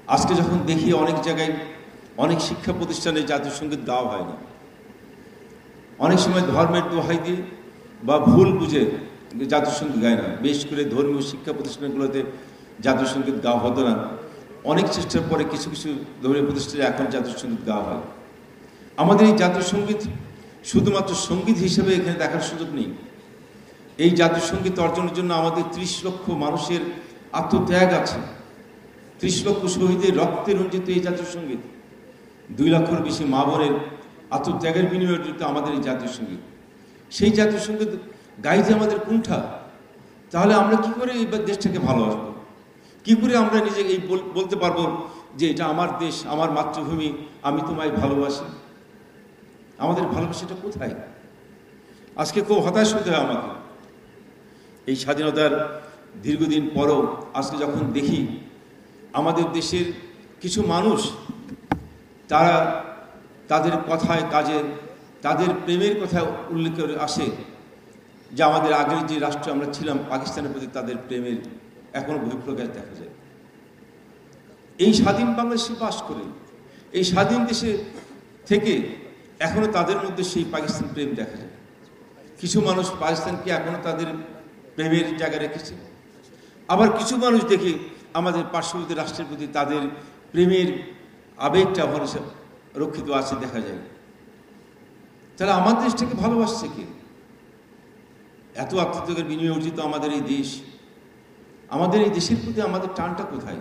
আজকে যখন দেখি অনেক জায়গায় অনেক শিক্ষা প্রতিষ্ঠানে জাতীয় সঙ্গীত গাওয়া হয় না, অনেক সময় ধর্মের দোহাই দিয়ে বা ভুল বুঝে জাতীয় সঙ্গীত গায় না। বিশেষ করে ধর্মীয় শিক্ষা প্রতিষ্ঠানগুলোতে জাতীয় সঙ্গীত গাওয়া হতো না। অনেক চেষ্টার পরে কিছু কিছু ধর্মীয় প্রতিষ্ঠানে এখন জাতীয় সঙ্গীত গাওয়া হয়। আমাদের এই জাতীয় সঙ্গীত শুধুমাত্র সঙ্গীত হিসেবে এখানে দেখার সুযোগ নেই। এই জাতীয় সঙ্গীত অর্জনের জন্য আমাদের 30 লক্ষ মানুষের আত্মত্যাগ আছে, 30 লক্ষ শহীদের রক্তে রঞ্জিত এই জাতীয় সঙ্গীত, 2 লক্ষের বেশি মা বোনের আত্মত্যাগের বিনিময়ে অর্জিত আমাদের এই জাতীয় সঙ্গীত। সেই জাতীয় সঙ্গীত গাইতে আমাদের কুণ্ঠা, তাহলে আমরা কি করে এই দেশটাকে ভালোবাসবো? কি করে আমরা নিজেকে এই বলতে পারবো যে এটা আমার দেশ, আমার মাতৃভূমি, আমি তোমায় ভালোবাসি? আমাদের ভালোবাসাটা কোথায়? আজকে খুব হতাশ হতে হয় আমাকে। এই স্বাধীনতার দীর্ঘদিন পরও আজকে যখন দেখি আমাদের দেশের কিছু মানুষ, তারা তাদের কথায় কাজে তাদের প্রেমের কথা উল্লেখ করে আসে যে আমাদের আগের যে রাষ্ট্র আমরা ছিলাম পাকিস্তানের প্রতি তাদের প্রেমের এখনো বহিঃপ্রকাশ দেখা যায়। এই স্বাধীন বাংলাদেশে বাস করে এই স্বাধীন দেশে থেকে এখনো তাদের মধ্যে সেই পাকিস্তান প্রেম দেখা যায়। কিছু মানুষ পাকিস্তানকে এখনো তাদের প্রেমের জায়গায় রেখেছে, আবার কিছু মানুষ দেখি আমাদের পার্শ্ববর্তী রাষ্ট্রের প্রতি তাদের প্রেমের আবেগটা ভরসা রক্ষিত আছে দেখা যায়। তাহলে আমাদের দেশটাকে ভালোবাসছে কে? এত আত্মত্যাগের বিনিময়ে অর্জিত আমাদের এই দেশ, আমাদের এই দেশের প্রতি আমাদের টানটা কোথায়?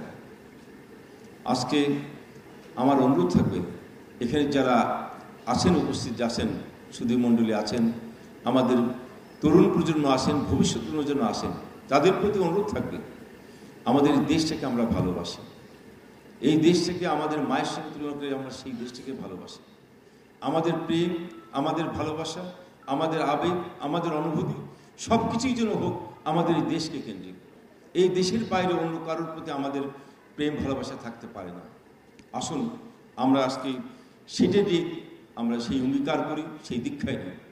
আজকে আমার অনুরোধ থাকবে, এখানে যারা আছেন, উপস্থিত আছেন, সুধী মণ্ডলী আছেন, আমাদের তরুণ প্রজন্ম আছেন, ভবিষ্যৎ প্রজন্ম আছেন, তাদের প্রতি অনুরোধ থাকবে আমাদের এই দেশটাকে আমরা ভালোবাসি। এই দেশটাকে আমাদের মায়ের সঙ্গে তুলনা করে আমরা সেই দেশটাকে ভালোবাসি। আমাদের প্রেম, আমাদের ভালোবাসা, আমাদের আবেগ, আমাদের অনুভূতি সব কিছুই যেন হোক আমাদের এই দেশকে কেন্দ্রিক। এই দেশের বাইরে অন্য কারোর প্রতি আমাদের প্রেম ভালোবাসা থাকতে পারে না। আসুন আমরা আজকে সেটা দিয়ে আমরা সেই অঙ্গীকার করি, সেই দীক্ষায় নিই।